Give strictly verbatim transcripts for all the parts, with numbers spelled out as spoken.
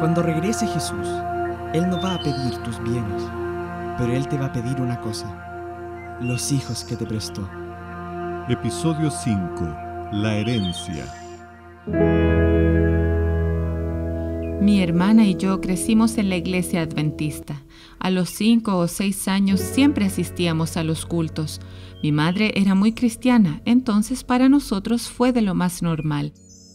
Cuando regrese Jesús, Él no va a pedir tus bienes, pero Él te va a pedir una cosa: los hijos que te prestó. Episodio cinco. La herencia. Mi hermana y yo crecimos en la iglesia adventista. A los cinco o seis años siempre asistíamos a los cultos. Mi madre era muy cristiana, entonces para nosotros fue de lo más normal.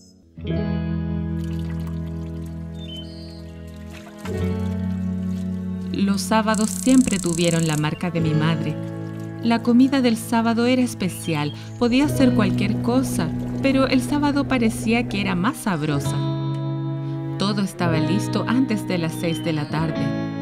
Los sábados siempre tuvieron la marca de mi madre. La comida del sábado era especial, podía ser cualquier cosa, pero el sábado parecía que era más sabrosa. Todo estaba listo antes de las seis de la tarde.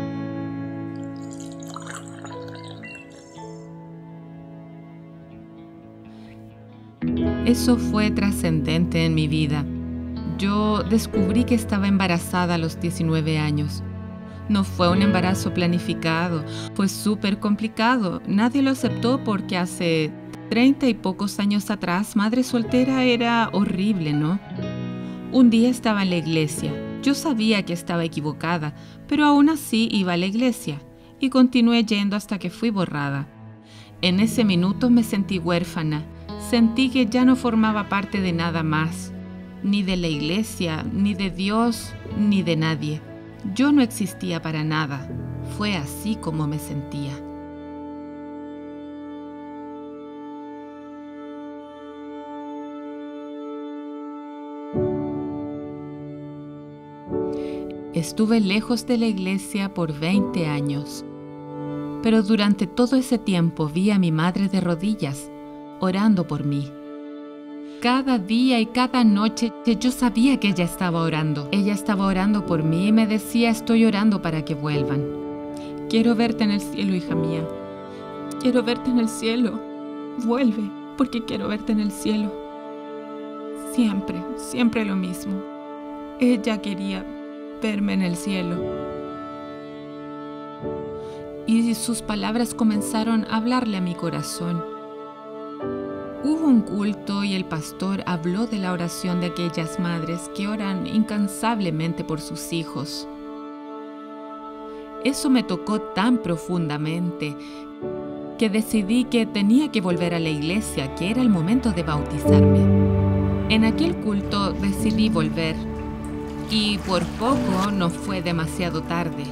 Eso fue trascendente en mi vida. Yo descubrí que estaba embarazada a los diecinueve años. No fue un embarazo planificado, fue súper complicado. Nadie lo aceptó porque hace treinta y pocos años atrás, madre soltera era horrible, ¿no? Un día estaba en la iglesia. Yo sabía que estaba equivocada, pero aún así iba a la iglesia y continué yendo hasta que fui borrada. En ese minuto me sentí huérfana. Sentí que ya no formaba parte de nada más, ni de la iglesia, ni de Dios, ni de nadie. Yo no existía para nada. Fue así como me sentía. Estuve lejos de la iglesia por veinte años, pero durante todo ese tiempo vi a mi madre de rodillas, orando por mí. Cada día y cada noche yo sabía que ella estaba orando. Ella estaba orando por mí y me decía: estoy orando para que vuelvan. Quiero verte en el cielo, hija mía. Quiero verte en el cielo. Vuelve, porque quiero verte en el cielo. Siempre, siempre lo mismo. Ella quería verme en el cielo. Y sus palabras comenzaron a hablarle a mi corazón. Hubo un culto y el pastor habló de la oración de aquellas madres que oran incansablemente por sus hijos. Eso me tocó tan profundamente que decidí que tenía que volver a la iglesia, que era el momento de bautizarme. En aquel culto decidí volver y por poco no fue demasiado tarde.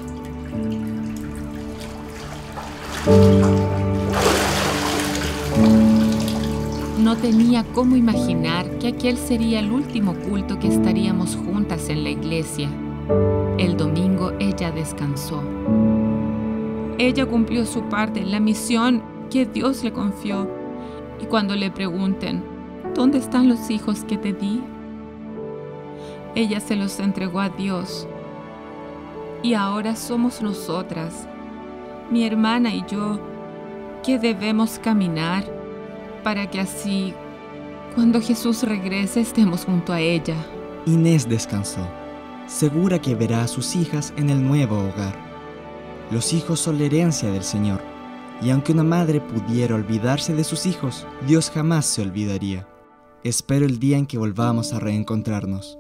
No tenía cómo imaginar que aquel sería el último culto que estaríamos juntas en la iglesia. El domingo ella descansó. Ella cumplió su parte en la misión que Dios le confió. Y cuando le pregunten: ¿dónde están los hijos que te di?, ella se los entregó a Dios. Y ahora somos nosotras, mi hermana y yo, que debemos caminar para que así, cuando Jesús regrese, estemos junto a ella. Inés descansó, segura que verá a sus hijas en el nuevo hogar. Los hijos son la herencia del Señor, y aunque una madre pudiera olvidarse de sus hijos, Dios jamás se olvidaría. Espero el día en que volvamos a reencontrarnos.